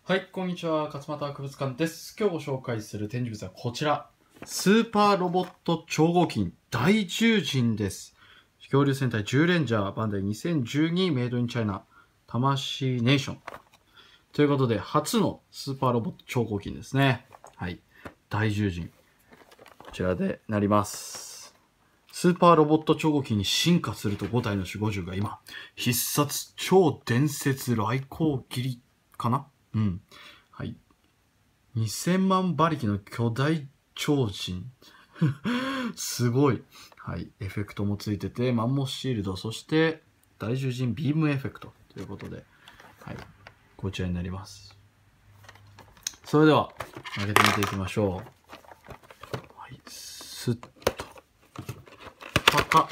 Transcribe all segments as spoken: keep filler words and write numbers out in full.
はい、こんにちは。勝俣博物館です。今日ご紹介する展示物はこちら。スーパーロボット超合金大獣人です。恐竜戦隊じゅうレンジャーバンダイにせんじゅうにメイドインチャイナ魂ネーション。ということで、初のスーパーロボット超合金ですね。はい。大獣人。こちらでなります。スーパーロボット超合金に進化するとご体の守護獣が今、必殺超伝説来光斬りかなうん。はい。にせんまん馬力の巨大超人。すごい。はい。エフェクトもついてて、マンモスシールド、そして大獣人ビームエフェクトということで、はい。こちらになります。それでは、開けてみていきましょう。はい。スッと。パカ。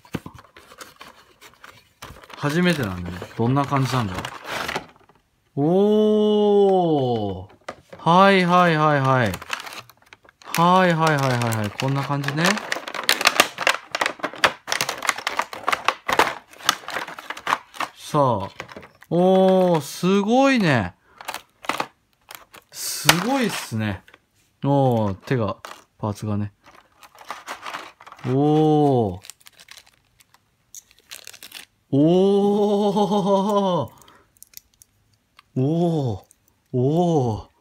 初めてなんでね、どんな感じなんだろう。おー。はいはいはいはい。はいはいはいはいはい。こんな感じね。さあ。おー、すごいね。すごいっすね。おー、手が、パーツがね。おー。おー。おー。おー。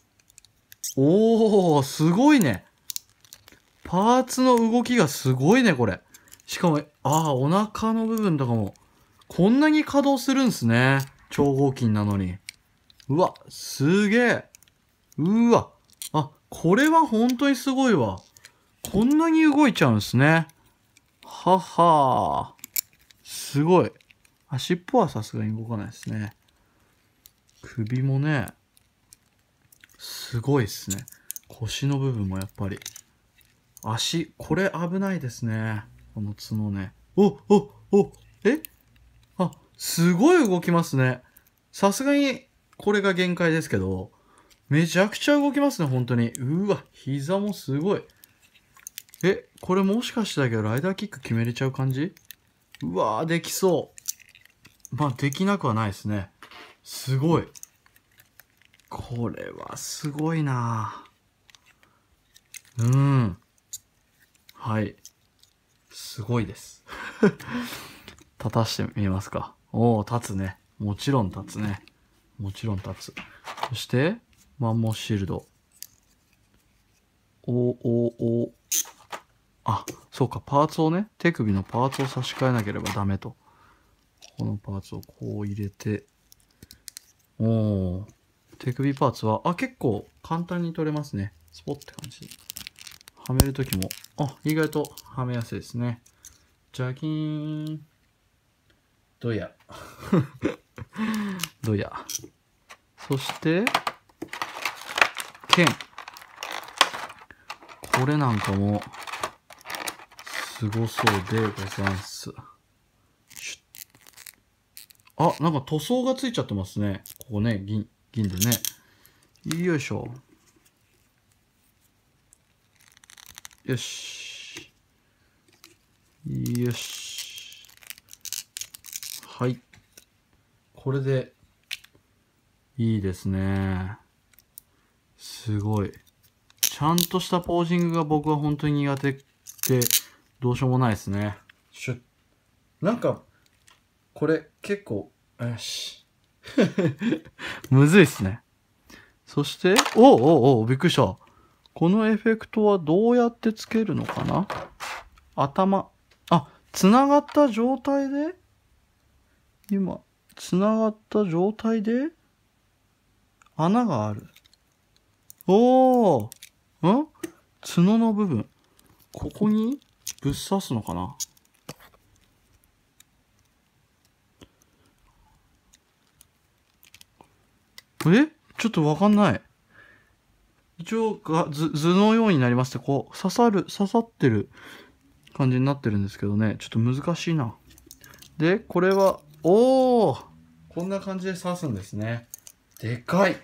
おー、すごいね。パーツの動きがすごいね、これ。しかも、ああ、お腹の部分とかも、こんなに稼働するんすね。超合金なのに。うわ、すげえ。うわ。あ、これは本当にすごいわ。こんなに動いちゃうんすね。ははー。すごい。あ、尻尾はさすがに動かないですね。首もね、すごいっすね。腰の部分もやっぱり。足、これ危ないですね。この角ね。お、お、お、えあ、すごい動きますね。さすがに、これが限界ですけど、めちゃくちゃ動きますね、本当に。うわ、膝もすごい。え、これもしかしてだけど、ライダーキック決めれちゃう感じ？うわー、できそう。まあ、できなくはないですね。すごい。これはすごいなうん。はい。すごいです。立たしてみますか。おー、立つね。もちろん立つね。もちろん立つ。そして、マンモスシールド。おおおあ、そうか、パーツをね、手首のパーツを差し替えなければダメと。このパーツをこう入れて、おー、手首パーツは、あ、結構簡単に取れますね。スポッて感じで。はめるときも、あ、意外とはめやすいですね。ジャキーン。どや。どや。そして、剣。これなんかも、すごそうでござんす。あ、なんか塗装がついちゃってますね。ここね、銀、銀でね。よいしょ。よし。よし。はい。これで、いいですね。すごい。ちゃんとしたポージングが僕は本当に苦手で、どうしようもないですね。しゅなんか、これ結構、よし。むずいっすね。そして、おうおうおう、びっくりした。このエフェクトはどうやってつけるのかな？頭。あ、つながった状態で今、つながった状態で穴がある。おー。ん角の部分。ここにぶっ刺すのかな？えちょっとわかんない。一応が図、図のようになりますね。こう、刺さる、刺さってる感じになってるんですけどね。ちょっと難しいな。で、これは、おーこんな感じで刺すんですね。でかい。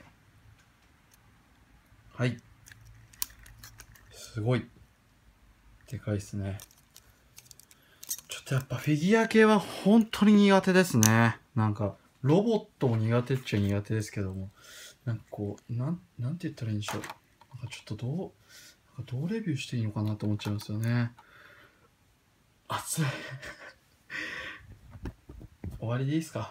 はい。すごい。でかいですね。ちょっとやっぱフィギュア系は本当に苦手ですね。なんか、ロボットも苦手っちゃ苦手ですけども。 なんかこう、なん、なんて言ったらいいんでしょう。なんかちょっとどう、なんかどうレビューしていいのかなと思っちゃいますよね。熱い。終わりでいいですか？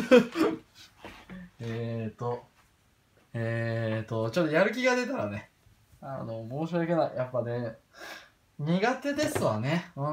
えーと、えーと、ちょっとやる気が出たらね、あの、申し訳ない。やっぱね、苦手ですわね。うん。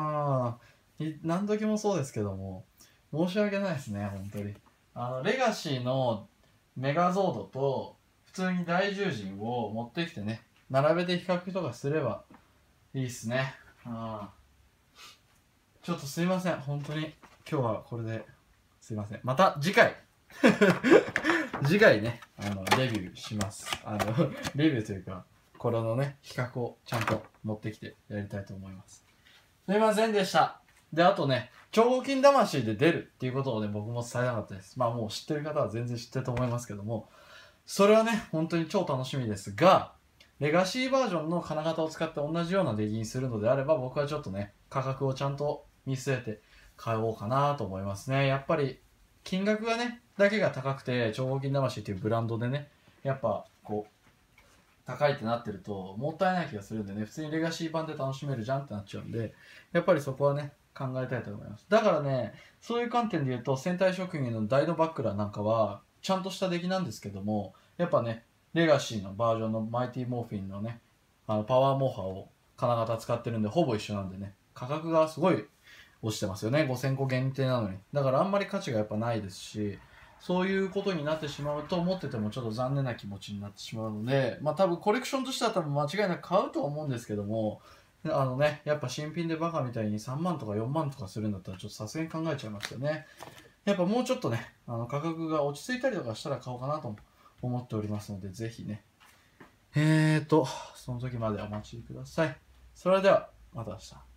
い何時もそうですけども、申し訳ないですね、本当に。あの、レガシーのメガゾードと、普通に大獣人を持ってきてね、並べて比較とかすればいいっすね。うん。ちょっとすいません、本当に。今日はこれで、すいません。また次回次回ね、あの、レビューします。あの、レビューというか、これのね、比較をちゃんと持ってきてやりたいと思います。すいませんでした。で、あとね、超合金魂で出るっていうことをね、僕も伝えなかったです。まあもう知ってる方は全然知ってると思いますけども、それはね、本当に超楽しみですが、レガシーバージョンの金型を使って同じような出来にするのであれば、僕はちょっとね、価格をちゃんと見据えて買おうかなと思いますね。やっぱり、金額がね、だけが高くて、超合金魂っていうブランドでね、やっぱ、こう、高いってなってると、もったいない気がするんでね、普通にレガシー版で楽しめるじゃんってなっちゃうんで、やっぱりそこはね、考えたいと思います。だからね、そういう観点で言うと、戦隊職人のダイドバックラーなんかは、ちゃんとした出来なんですけども、やっぱね、レガシーのバージョンのマイティモーフィンのね、あのパワーモーハを金型使ってるんで、ほぼ一緒なんでね、価格がすごい落ちてますよね。ごせんこ限定なのに。だからあんまり価値がやっぱないですし、そういうことになってしまうと、持っててもちょっと残念な気持ちになってしまうので、まあ多分コレクションとしては多分間違いなく買うとは思うんですけども、あのね、やっぱ新品でバカみたいにさんまんとかよんまんとかするんだったらちょっとさすがに考えちゃいますよね。やっぱもうちょっとね、あの価格が落ち着いたりとかしたら買おうかなと思っておりますので、ぜひね。えーと、その時までお待ちください。それでは、また明日。